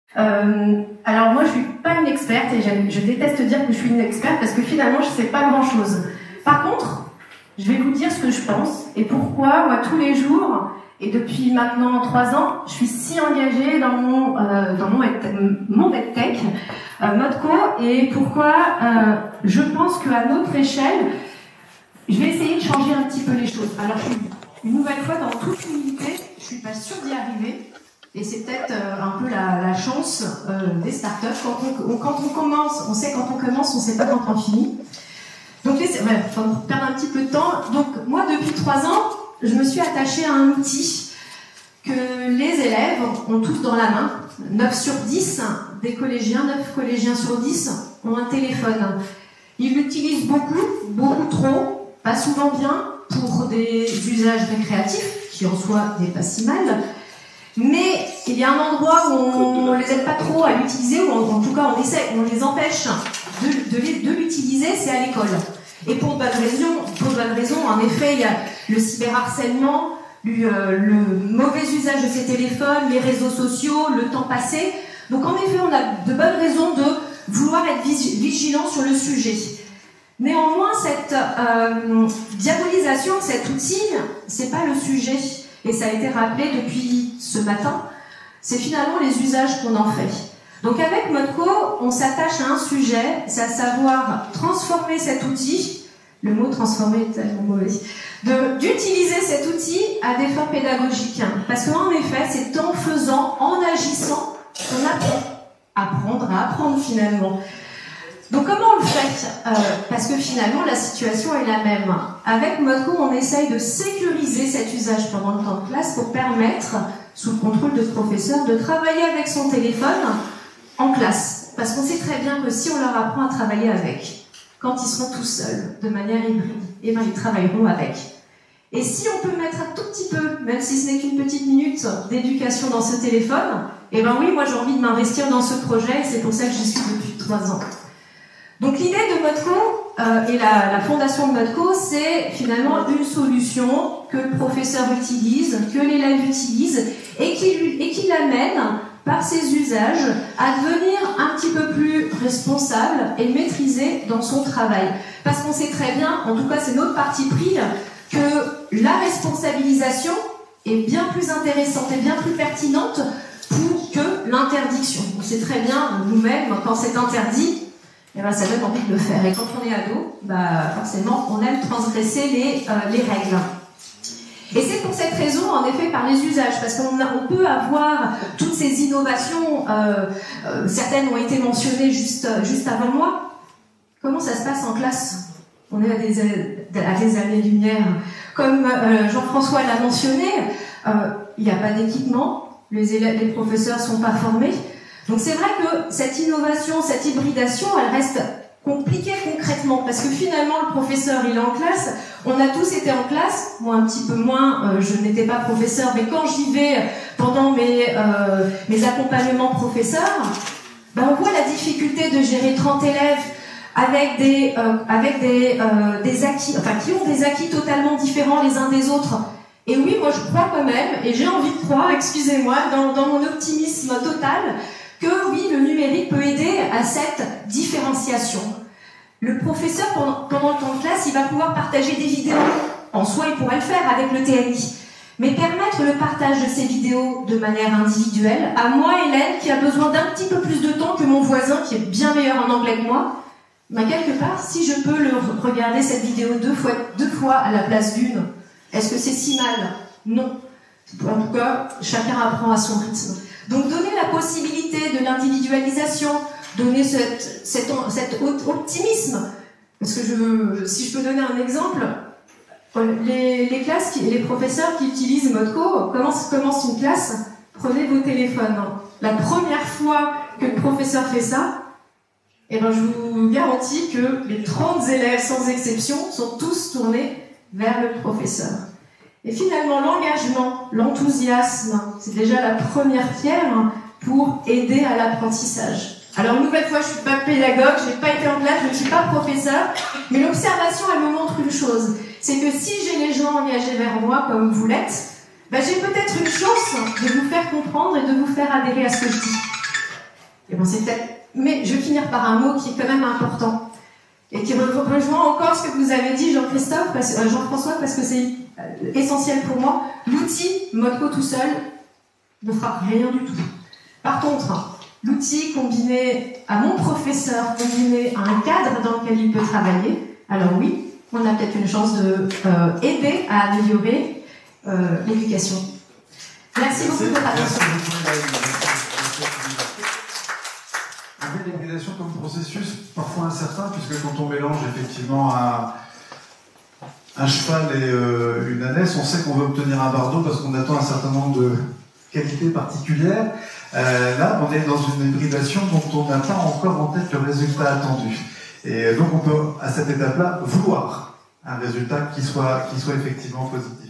Alors moi je suis pas une experte et je déteste dire que je suis une experte parce que finalement je sais pas grand chose. Par contre, je vais vous dire ce que je pense et pourquoi moi tous les jours et depuis maintenant 3 ans, je suis si engagée dans mon EdTech, Modco, et pourquoi je pense qu'à notre échelle, je vais essayer de changer un petit peu les choses. Alors une nouvelle fois, dans toute humilité, je suis pas sûre d'y arriver. Et c'est peut-être un peu la chance des startups. Quand on commence, on sait quand on commence, on sait pas quand on finit. Donc, faut perdre un petit peu de temps. Donc, moi, depuis 3 ans, je me suis attachée à un outil que les élèves ont tous dans la main. 9 sur 10 des collégiens, 9 collégiens sur 10 ont un téléphone. Ils l'utilisent beaucoup trop, pas souvent bien, pour des usages récréatifs, qui en soi n'est pas si mal. Mais il y a un endroit où on les aide pas trop à l'utiliser, ou en tout cas on les empêche de l'utiliser, c'est à l'école. Et pour de bonnes raisons, en effet, il y a le cyberharcèlement, le mauvais usage de ces téléphones, les réseaux sociaux, le temps passé. Donc en effet, on a de bonnes raisons de vouloir être vigilant sur le sujet. Néanmoins, cette diabolisation de cet outil, c'est pas le sujet. Et ça a été rappelé depuis ce matin, c'est finalement les usages qu'on en fait. Donc avec Modco, on s'attache à un sujet, c'est à savoir transformer cet outil, le mot transformer est tellement mauvais, d'utiliser cet outil à des fins pédagogiques. Parce qu'en effet, c'est en faisant, en agissant, qu'on apprend à apprendre finalement. Donc comment on le fait parce que finalement la situation est la même. Avec Modco, on essaye de sécuriser cet usage pendant le temps de classe pour permettre, sous le contrôle de professeurs, de travailler avec son téléphone en classe. Parce qu'on sait très bien que si on leur apprend à travailler avec, quand ils seront tout seuls, de manière hybride, eh ben, ils travailleront avec. Et si on peut mettre un tout petit peu, même si ce n'est qu'une petite minute, d'éducation dans ce téléphone, eh ben oui, moi j'ai envie de m'investir dans ce projet et c'est pour ça que j'y suis depuis 3 ans. Donc l'idée de Modco et la fondation de Modco, c'est finalement une solution que le professeur utilise, que l'élève utilise et qui l'amène par ses usages à devenir un petit peu plus responsable et maîtrisé dans son travail. Parce qu'on sait très bien, en tout cas c'est notre parti pris, que la responsabilisation est bien plus intéressante et bien plus pertinente pour que l'interdiction. On sait très bien, nous-mêmes, quand c'est interdit, eh ben, ça donne envie de le faire. Et quand on est ado, bah, forcément, on aime transgresser les règles. Et c'est pour cette raison, en effet, par les usages, parce qu'on peut avoir toutes ces innovations, certaines ont été mentionnées juste avant moi. Comment ça se passe en classe? On est à des années-lumière. Comme Jean-François l'a mentionné, il n'y a pas d'équipement, les professeurs ne sont pas formés. Donc c'est vrai que cette innovation, cette hybridation, elle reste compliquée concrètement, parce que finalement le professeur il est en classe, on a tous été en classe, moi un petit peu moins, je n'étais pas professeur, mais quand j'y vais pendant mes accompagnements professeurs, ben on voit la difficulté de gérer 30 élèves avec des acquis, enfin qui ont des acquis totalement différents les uns des autres. Et oui, moi je crois quand même, et j'ai envie de croire, excusez-moi, dans mon optimisme total, que oui, le numérique peut aider à cette différenciation. Le professeur, pendant le temps de classe, il va pouvoir partager des vidéos. En soi, il pourrait le faire avec le TNI. Mais permettre le partage de ces vidéos de manière individuelle, à moi, Hélène, qui a besoin d'un petit peu plus de temps que mon voisin, qui est bien meilleur en anglais que moi, ben quelque part, si je peux regarder cette vidéo deux fois à la place d'une, est-ce que c'est si mal? Non. En tout cas, chacun apprend à son rythme. Donc donner la possibilité de l'individualisation, donner cet optimisme, parce que si je peux donner un exemple, les classes et les professeurs qui utilisent Modco, commence une classe, prenez vos téléphones. La première fois que le professeur fait ça, eh ben je vous garantis que les 30 élèves sans exception sont tous tournés vers le professeur. Et finalement, l'engagement, l'enthousiasme, c'est déjà la première pierre pour aider à l'apprentissage. Alors, une nouvelle fois, je ne suis pas pédagogue, je n'ai pas été en classe, je ne suis pas professeur, mais l'observation, elle me montre une chose, c'est que si j'ai les gens engagés vers moi, comme vous l'êtes, ben, j'ai peut-être une chance de vous faire comprendre et de vous faire adhérer à ce que je dis. Et bon, c'est peut-être... Mais je vais finir par un mot qui est quand même important et qui rejoint encore ce que vous avez dit, Jean-Christophe, Jean-François, parce que c'est essentiel pour moi. L'outil Modco tout seul ne fera rien du tout. Par contre, l'outil combiné à mon professeur, combiné à un cadre dans lequel il peut travailler, alors oui, on a peut-être une chance de aider à améliorer l'éducation. Merci beaucoup de votre attention. L'hybridation comme processus parfois incertain, puisque quand on mélange effectivement un cheval et une ânesse, on sait qu'on veut obtenir un bardeau parce qu'on attend un certain nombre de qualités particulières. Là, on est dans une hybridation dont on n'a pas encore en tête le résultat attendu. Et donc on peut, à cette étape-là, vouloir un résultat qui soit effectivement positif.